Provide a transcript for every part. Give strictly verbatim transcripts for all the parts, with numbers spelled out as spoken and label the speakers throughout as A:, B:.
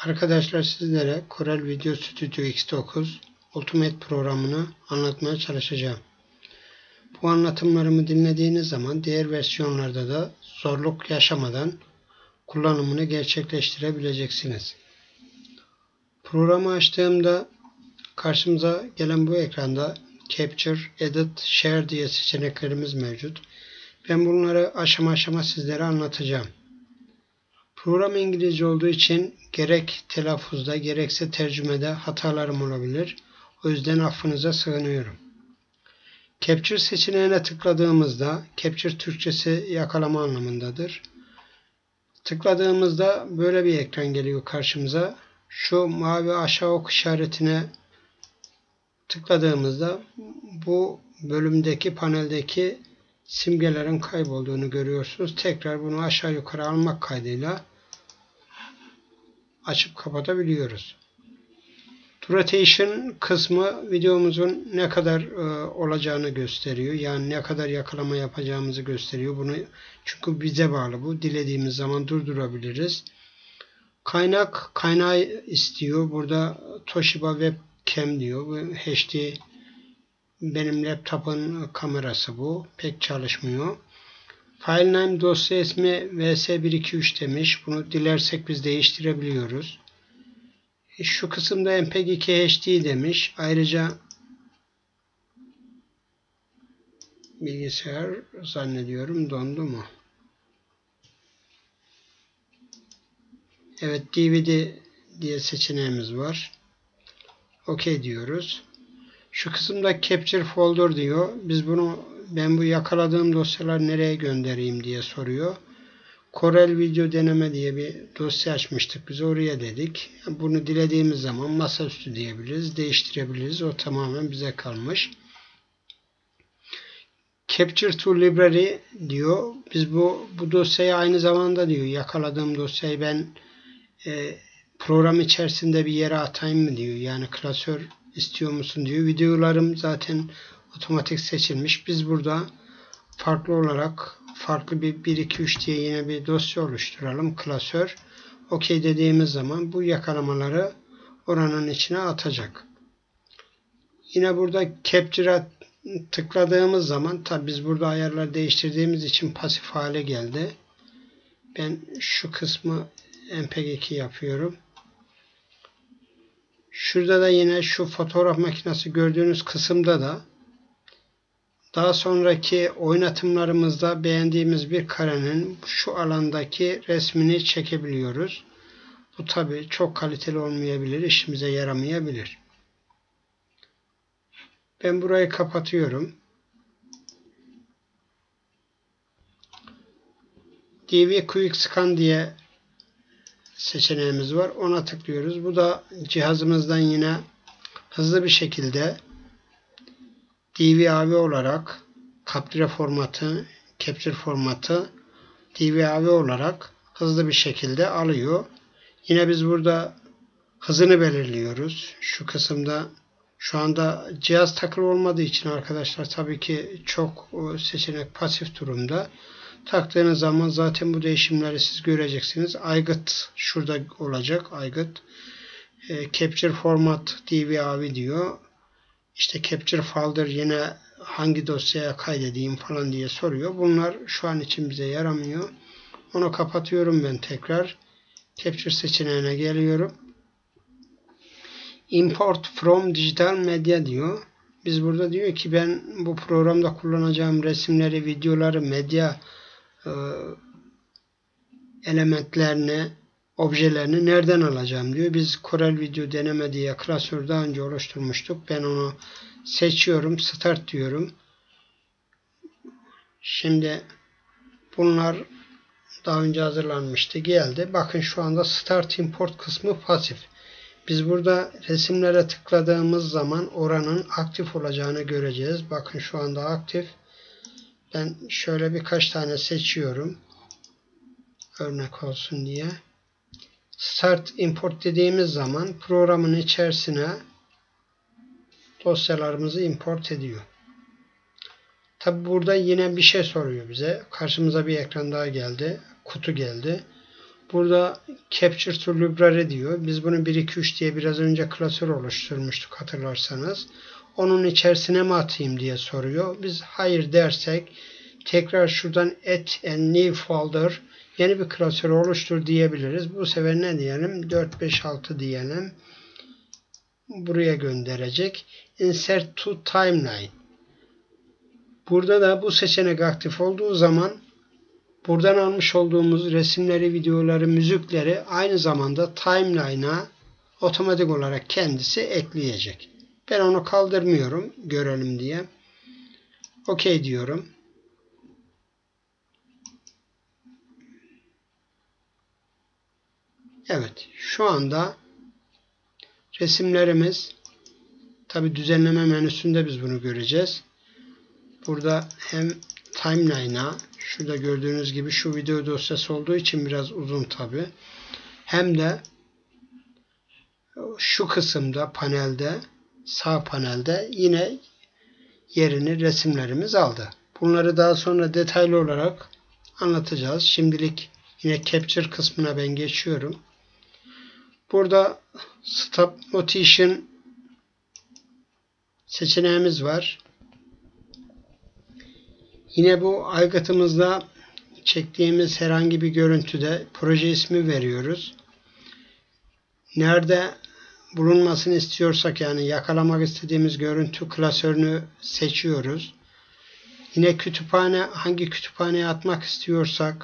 A: Arkadaşlar sizlere Corel Video Studio X dokuz Ultimate programını anlatmaya çalışacağım. Bu anlatımlarımı dinlediğiniz zaman diğer versiyonlarda da zorluk yaşamadan kullanımını gerçekleştirebileceksiniz. Programı açtığımda karşımıza gelen bu ekranda Capture, Edit, Share diye seçeneklerimiz mevcut. Ben bunları aşama aşama sizlere anlatacağım. Program İngilizce olduğu için gerek telaffuzda gerekse tercümede hatalarım olabilir. O yüzden affınıza sığınıyorum. Capture seçeneğine tıkladığımızda, Capture Türkçesi yakalama anlamındadır. Tıkladığımızda böyle bir ekran geliyor karşımıza. Şu mavi aşağı ok işaretine tıkladığımızda bu bölümdeki paneldeki simgelerin kaybolduğunu görüyorsunuz. Tekrar bunu aşağı yukarı almak kaydıyla açıp kapatabiliyoruz. Duration kısmı videomuzun ne kadar e, olacağını gösteriyor. Yani ne kadar yakalama yapacağımızı gösteriyor. Bunu çünkü bize bağlı bu. Dilediğimiz zaman durdurabiliriz. Kaynak kaynağı istiyor. Burada Toshiba Webcam diyor. Bu H D benim laptopun kamerası bu. Pek çalışmıyor. File name dosya ismi V S bir iki üç demiş. Bunu dilersek biz değiştirebiliyoruz. Şu kısımda M P G iki H D demiş. Ayrıca bilgisayar zannediyorum dondu mu? Evet, D V D diye seçeneğimiz var. OK diyoruz. Şu kısımda Capture Folder diyor. Biz bunu ben bu yakaladığım dosyalar nereye göndereyim diye soruyor. Corel Video deneme diye bir dosya açmıştık. Biz oraya dedik. Bunu dilediğimiz zaman masaüstü diyebiliriz. Değiştirebiliriz. O tamamen bize kalmış. Capture to Library diyor. Biz bu bu dosyayı aynı zamanda diyor. Yakaladığım dosyayı ben e, program içerisinde bir yere atayım mı diyor. Yani klasör istiyor musun diyor. Videolarım zaten otomatik seçilmiş. Biz burada farklı olarak farklı bir bir iki üç diye yine bir dosya oluşturalım. Klasör. OK dediğimiz zaman bu yakalamaları oranın içine atacak. Yine burada Capture'a tıkladığımız zaman tabi biz burada ayarlar değiştirdiğimiz için pasif hale geldi. Ben şu kısmı M P G iki yapıyorum. Şurada da yine şu fotoğraf makinesi gördüğünüz kısımda da daha sonraki oynatımlarımızda beğendiğimiz bir karenin şu alandaki resmini çekebiliyoruz. Bu tabi çok kaliteli olmayabilir, işimize yaramayabilir. Ben burayı kapatıyorum. D V Quick Scan diye seçeneğimiz var. Ona tıklıyoruz. Bu da cihazımızdan yine hızlı bir şekilde D V A V olarak Capture formatı, Capture formatı D V A V olarak hızlı bir şekilde alıyor. Yine biz burada hızını belirliyoruz. Şu kısımda şu anda cihaz takılı olmadığı için arkadaşlar tabii ki çok seçenek pasif durumda. Taktığınız zaman zaten bu değişimleri siz göreceksiniz. Aygıt şurada olacak. Aygıt e, Capture Format D V A V diyor. İşte Capture Folder yine hangi dosyaya kaydedeyim falan diye soruyor. Bunlar şu an için bize yaramıyor. Onu kapatıyorum ben tekrar. Capture seçeneğine geliyorum. Import from Digital Media diyor. Biz burada diyor ki ben bu programda kullanacağım resimleri, videoları, medya e, elementlerini, objelerini nereden alacağım diyor. Biz Corel Video deneme diye klasör daha önce oluşturmuştuk. Ben onu seçiyorum. Start diyorum. Şimdi bunlar daha önce hazırlanmıştı. Geldi. Bakın şu anda Start Import kısmı pasif. Biz burada resimlere tıkladığımız zaman oranın aktif olacağını göreceğiz. Bakın şu anda aktif. Ben şöyle birkaç tane seçiyorum. Örnek olsun diye. Start Import dediğimiz zaman programın içerisine dosyalarımızı import ediyor. Tabi burada yine bir şey soruyor bize. Karşımıza bir ekran daha geldi. Kutu geldi. Burada Capture to Library diyor. Biz bunu bir iki üç diye biraz önce klasör oluşturmuştuk hatırlarsanız. Onun içerisine mi atayım diye soruyor. Biz hayır dersek tekrar şuradan add a new folder, yeni bir klasör oluştur diyebiliriz. Bu sefer ne diyelim? dört beş altı diyelim. Buraya gönderecek. Insert to timeline. Burada da bu seçenek aktif olduğu zaman buradan almış olduğumuz resimleri, videoları, müzikleri aynı zamanda timeline'a otomatik olarak kendisi ekleyecek. Ben onu kaldırmıyorum görelim diye. OK diyorum. Evet, şu anda resimlerimiz, tabi düzenleme menüsünde biz bunu göreceğiz. Burada hem timeline'a, şurada gördüğünüz gibi şu video dosyası olduğu için biraz uzun tabi, hem de şu kısımda panelde, sağ panelde yine yerini resimlerimiz aldı. Bunları daha sonra detaylı olarak anlatacağız. Şimdilik yine Capture kısmına ben geçiyorum. Burada Stop Motion seçeneğimiz var. Yine bu aygıtımızda çektiğimiz herhangi bir görüntüde proje ismi veriyoruz. Nerede bulunmasını istiyorsak, yani yakalamak istediğimiz görüntü klasörünü seçiyoruz. Yine kütüphane, hangi kütüphaneye atmak istiyorsak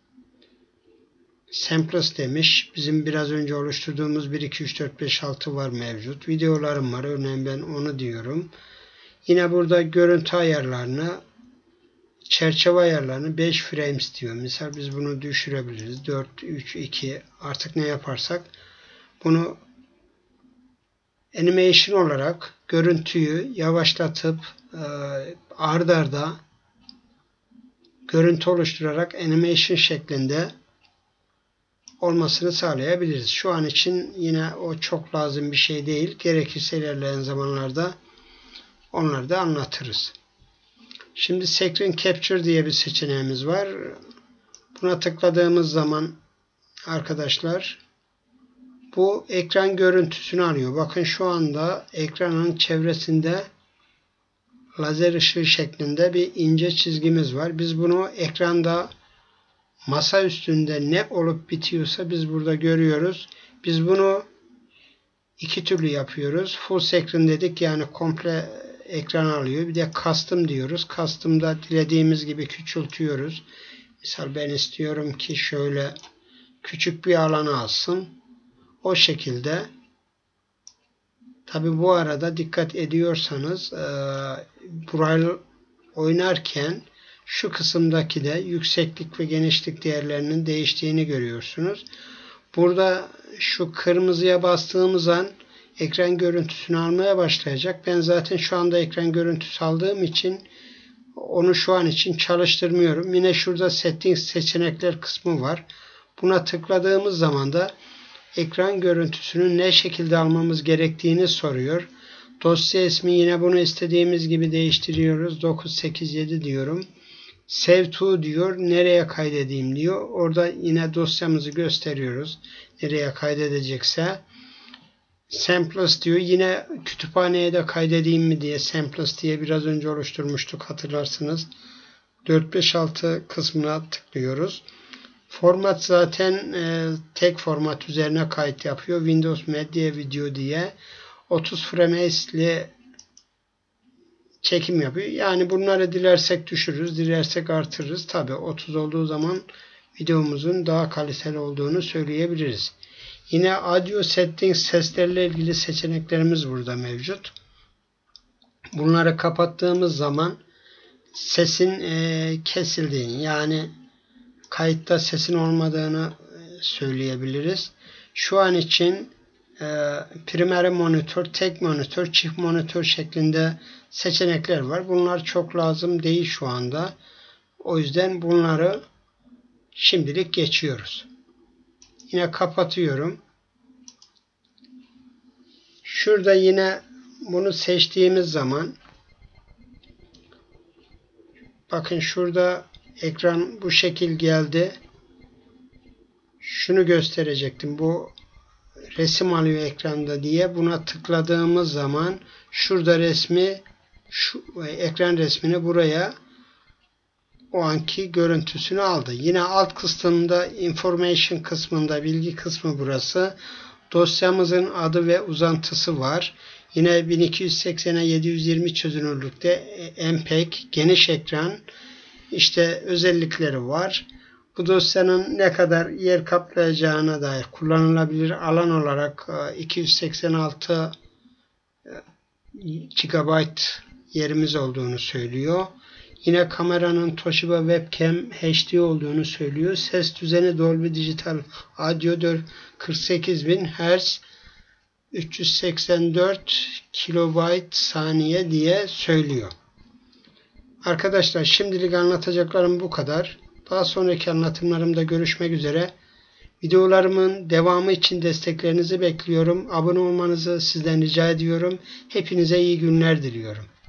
A: Samples demiş. Bizim biraz önce oluşturduğumuz bir iki üç dört beş altı var mevcut. Videolarım var. Örneğin ben onu diyorum. Yine burada görüntü ayarlarını, çerçeve ayarlarını beş frames diyor. Mesela biz bunu düşürebiliriz. dört, üç, iki, artık ne yaparsak bunu animation olarak görüntüyü yavaşlatıp e, ard arda görüntü oluşturarak animation şeklinde olmasını sağlayabiliriz. Şu an için yine o çok lazım bir şey değil. Gerekirse ilerleyen zamanlarda onları da anlatırız. Şimdi Screen Capture diye bir seçeneğimiz var. Buna tıkladığımız zaman arkadaşlar bu ekran görüntüsünü alıyor. Bakın şu anda ekranın çevresinde lazer ışığı şeklinde bir ince çizgimiz var. Biz bunu ekranda, masa üstünde ne olup bitiyorsa biz burada görüyoruz. Biz bunu iki türlü yapıyoruz. Full screen dedik, yani komple ekran alıyor. Bir de custom diyoruz. Custom'da dilediğimiz gibi küçültüyoruz. Misal ben istiyorum ki şöyle küçük bir alanı alsın. O şekilde. Tabi bu arada dikkat ediyorsanız burayı oynarken şu kısımdaki de yükseklik ve genişlik değerlerinin değiştiğini görüyorsunuz. Burada şu kırmızıya bastığımız an ekran görüntüsünü almaya başlayacak. Ben zaten şu anda ekran görüntüsü aldığım için onu şu an için çalıştırmıyorum. Yine şurada Settings seçenekler kısmı var. Buna tıkladığımız zaman da ekran görüntüsünü ne şekilde almamız gerektiğini soruyor. Dosya ismi yine bunu istediğimiz gibi değiştiriyoruz. dokuz sekiz yedi diyorum. Save to diyor. Nereye kaydedeyim diyor. Orada yine dosyamızı gösteriyoruz. Nereye kaydedecekse. Samples diyor. Yine kütüphaneye de kaydedeyim mi diye Samples diye biraz önce oluşturmuştuk, hatırlarsınız. dört beş altı kısmına tıklıyoruz. Format zaten e, tek format üzerine kayıt yapıyor. Windows Media Video diye otuz frames ile çekim yapıyor. Yani bunları dilersek düşürürüz, dilersek artırırız. Tabi otuz olduğu zaman videomuzun daha kaliteli olduğunu söyleyebiliriz. Yine Audio Settings, seslerle ilgili seçeneklerimiz burada mevcut. Bunları kapattığımız zaman sesin e, kesildiğini, yani kayıtta sesin olmadığını söyleyebiliriz. Şu an için e, primary monitör, tek monitör, çift monitör şeklinde seçenekler var. Bunlar çok lazım değil şu anda. O yüzden bunları şimdilik geçiyoruz. Yine kapatıyorum. Şurada yine bunu seçtiğimiz zaman bakın şurada ekran bu şekil geldi. şunu gösterecektim. Bu resim alıyor ekranda diye. Buna tıkladığımız zaman şurada resmi, şu ekran resmini buraya, o anki görüntüsünü aldı. Yine alt kısmında information kısmında, bilgi kısmı burası. Dosyamızın adı ve uzantısı var. Yine bin iki yüz seksene yedi yüz yirmi çözünürlükte M P E G geniş ekran işte özellikleri var. Bu dosyanın ne kadar yer kaplayacağına dair kullanılabilir alan olarak iki yüz seksen altı gigabayt yerimiz olduğunu söylüyor. Yine kameranın Toshiba Webcam H D olduğunu söylüyor. Ses düzeni Dolby Digital Audio kırk sekiz bin hertz üç yüz seksen dört kilobayt saniye diye söylüyor. Arkadaşlar şimdilik anlatacaklarım bu kadar. Daha sonraki anlatımlarımda görüşmek üzere. Videolarımın devamı için desteklerinizi bekliyorum. Abone olmanızı sizden rica ediyorum. Hepinize iyi günler diliyorum.